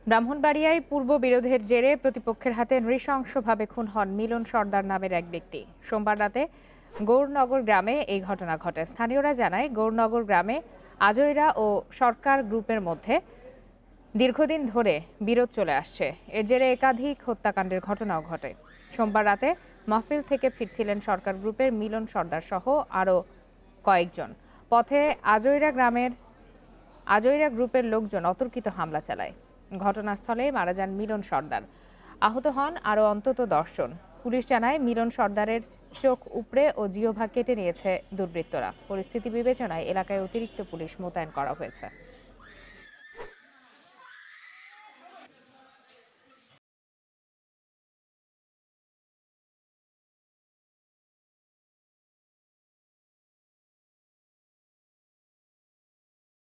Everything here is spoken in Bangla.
ব্রাহ্মণবাড়িয়ায় পূর্ব বিরোধের জেরে প্রতিপক্ষের হাতে নৃশংসভাবে খুন হন মিলন সর্দার নামের এক ব্যক্তি। সোমবার রাতে গৌরনগর গ্রামে এই ঘটনা ঘটে। স্থানীয়রা জানায়, গৌরনগর গ্রামে আজইরা ও সরকার গ্রুপের মধ্যে দীর্ঘদিন ধরে বিরোধ চলে আসছে। এর জেরে একাধিক হত্যাকাণ্ডের ঘটনাও ঘটে। সোমবার রাতে মাহফিল থেকে ফিরছিলেন সরকার গ্রুপের মিলন সর্দার সহ আরও কয়েকজন। পথে আজইরা গ্রুপের লোকজন অতর্কিত হামলা চালায়। ঘটনাস্থলে মারা যান মিলন সর্দার। আহত হন আরও অন্তত 10 জন। পুলিশ জানায়, মিলন সর্দারের চোখ উপড়ে ও জিহ্বা কেটে নিয়েছে দুর্বৃত্তরা। পরিস্থিতি বিবেচনায় এলাকায় অতিরিক্ত পুলিশ মোতায়েন করা হয়েছে।